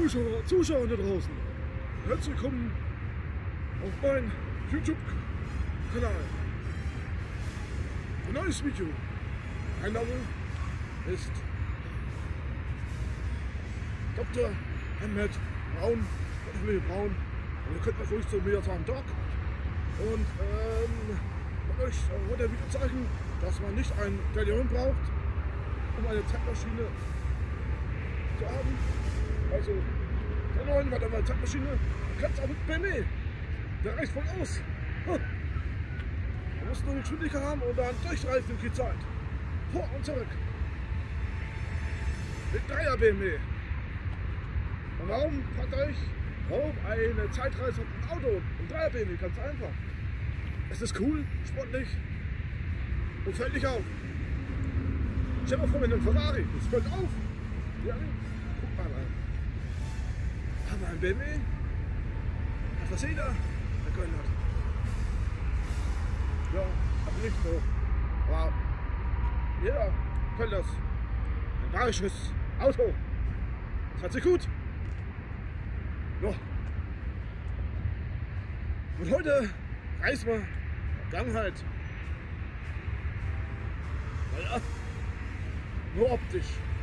Zuschauer da draußen, herzlich willkommen auf meinem YouTube-Kanal. Ein neues Video. Mein Name ist Dr. Ahmed Braun, Braun. Und ihr könnt mal ruhig zu mir sagen, Doc. Und euch heute ein Video zeigen, dass man nicht ein DeLorean braucht, um eine Zeitmaschine zu haben. Also, DeLorean war eine Zeitmaschine, du kannst auch mit BMW. Der reicht voll aus. Man muss nur eine Geschwindigkeit haben und dann durchreifen in die Zeit. Vor und zurück. Mit 3er BMW. Und warum fragt euch, warum eine Zeitreise mit einem Auto und 3er BMW? Ganz einfach. Es ist cool, sportlich und fällt nicht auf. Stell dir mal vor, mit einem Ferrari, das fällt auf. Ja, guck mal rein. Haben wir einen BMW? Hat was jeder gegönnt. Ja, aber nicht so. Aber jeder kennt das. Ein bayerisches Auto. Das hat sich gut. Ja. Und heute reisen wir in die Vergangenheit. Naja, nur optisch.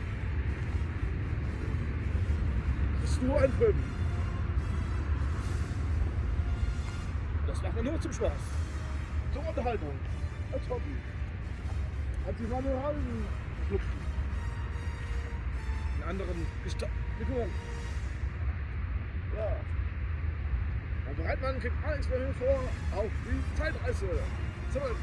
Das ist nur ein Film. Das macht man nur zum Spaß. Zur Unterhaltung. Als Hobby. Als die Manualen schlupfen. In anderen Figuren. Ja. Dann bereitet man, kriegt alles mehr vor auf die Zeitreise. Zurück.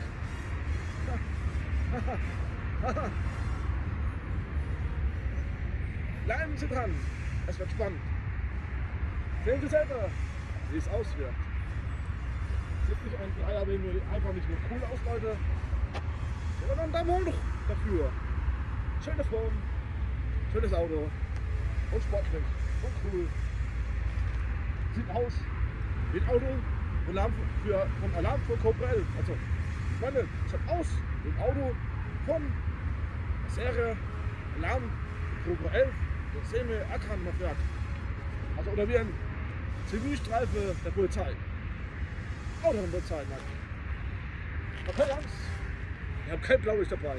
Bleiben Sie dran. Es wird spannend. Sehen Sie selber, wie es auswirkt. Es gibt nicht ein 3er BMW, einfach nicht nur cool aus, Leute, sondern da hoch dafür. Schöne Form, schönes Auto und sportlich und cool. Sieht aus wie ein Auto von Alarm für Cobra 11. Also, ich meine, sieht aus wie ein Auto von der Serie Alarm für Cobra 11. Das sehen wir Akran noch fährt. Also, oder wie ein Zivilstreife der Polizei. Auto der Polizei, Mann. Aber keine Angst, ich habe kein Blaulicht dabei.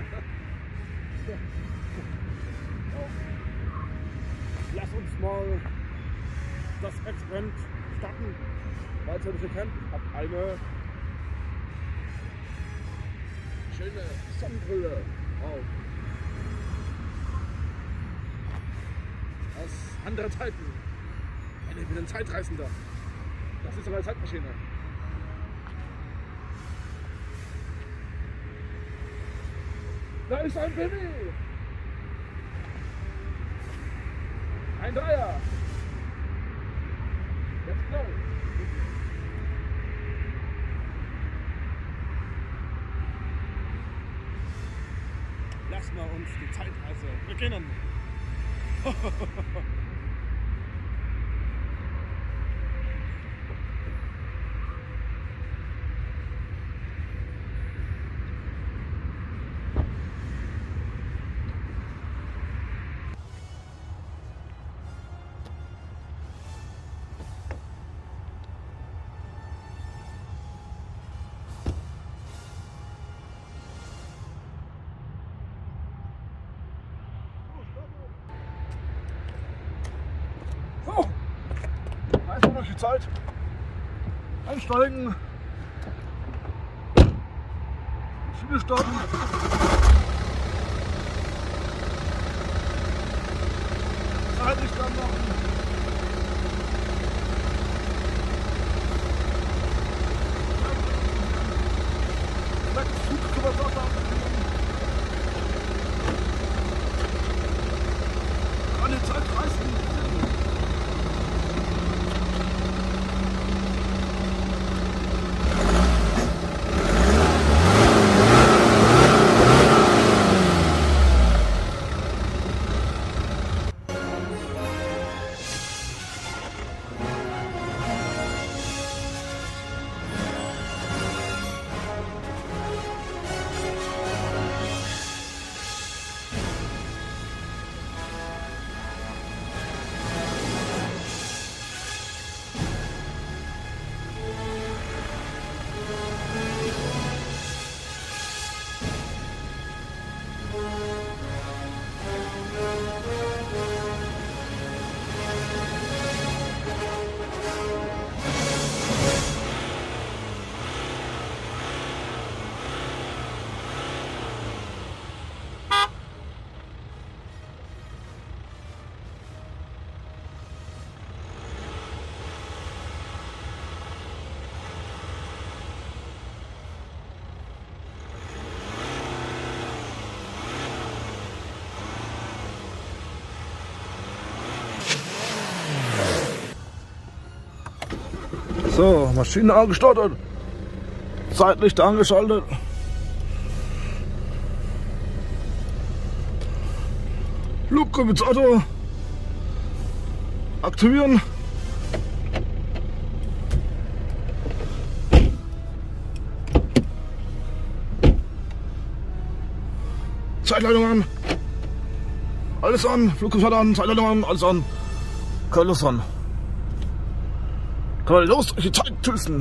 Lass uns mal das Experiment starten, weil ihr nicht kennt. Ich habe eine schöne Sonnenbrille auf. Aus anderen Zeiten. Ich bin ein Zeitreisender. Das ist aber eine Zeitmaschine. Da ist ein BMW. Ein Dreier. Let's go. Lass mal uns die Zeitreise beginnen. Einfach durch die Zeit einsteigen, Schiene starten, Zeitlicht anmachen, Flug können wir das alle Zeit reißen. So, Maschine angestartet. Zeitlicht angeschaltet. Luke mit Auto. Aktivieren. Zeitleitung an. Alles an. Flugkoffer an. Zeitleitung an. Alles an. Kann los an. Kann man los durch die Zeit tüsten.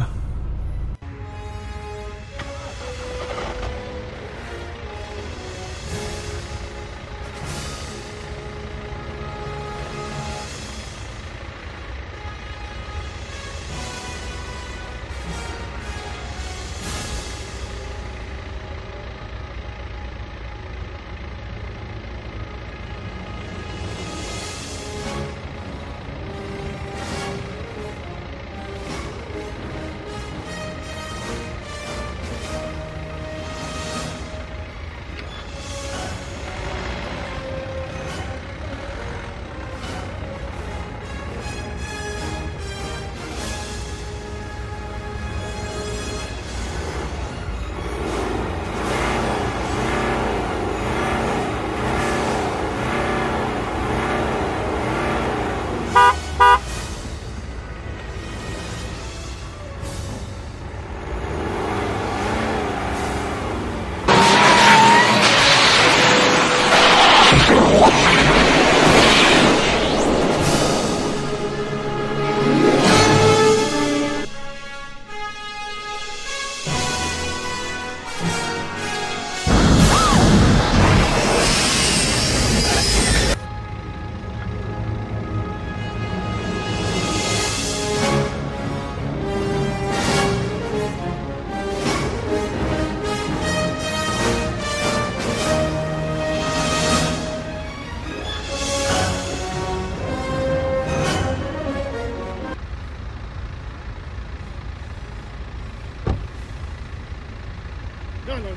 Ja, Leute.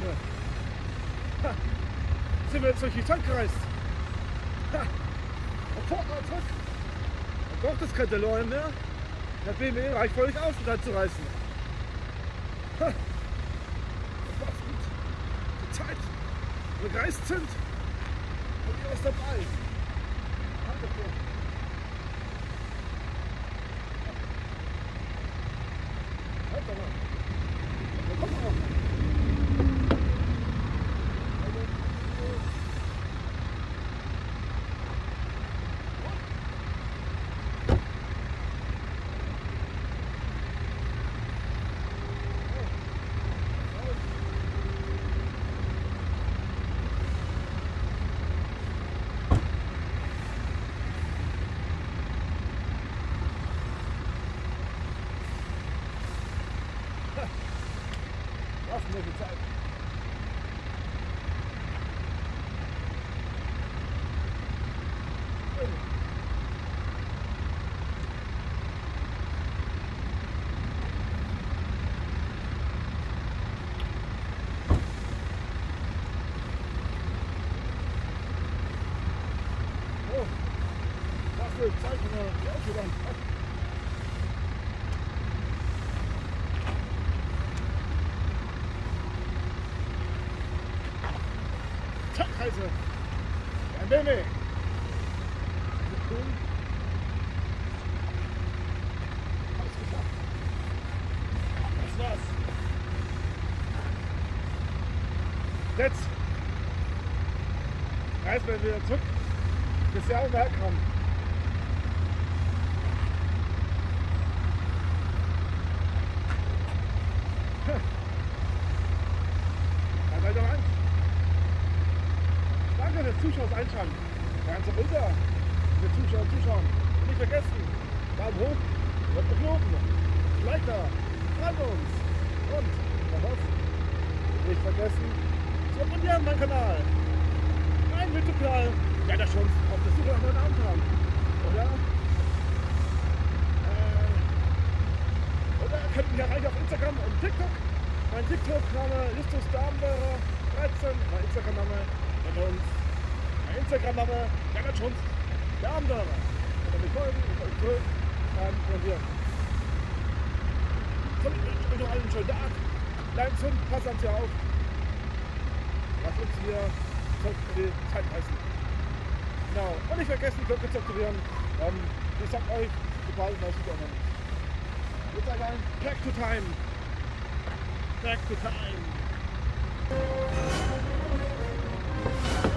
Ha. Sind wir jetzt durch die Zeit gereist. Ha. Und fort mal zurück. Dann braucht es kein DeLorean mehr. Der BMW reicht völlig aus, um dann zu reißen. Ha. Das war's gut. Die Zeit, wo wir gereist sind. Und ihr was dabei. Danke dafür. Halt doch mal. Ja, komm mal. Was eine Zeit. Oh, was für Zeit von der Autobahn. Zeitreise. Ein BMW. Cool. Alles geschafft. Das war's. Jetzt reisen wir wieder zurück, bis wir auch herkommen. Dann weiter rein. Danke fürs Zuschauen, Einschalten. Ganz runter. Für Zuschauer zuschauen. Und nicht vergessen, Daumen hoch, wird geflogen. Like da, schreibt uns. Und, noch was? Nicht vergessen, zu abonnieren meinen Kanal. Mein YouTube-Kanal. Ja, das schon auf der Suche nach neuen Abenteuern. Oder? Oder könnt ihr mich erreichen auf Instagram und TikTok. Mein TikTok-Name Justus Damenlehrer 13. Mein Instagram-Name uns. Mein Instagram-Name Jana Schunz, der Abenteurer. Oder mir folgen, und euch zurück, und wir. noch allen einen schönen Tag. Bleibt gesund, passt uns ja auf. Lasst uns hier die Zeit reißen. Genau. Und nicht vergessen, Glocke zu aktivieren. Ich sag euch, sobald ein neues Video online ist. Jetzt sage ich back to time. Back to time.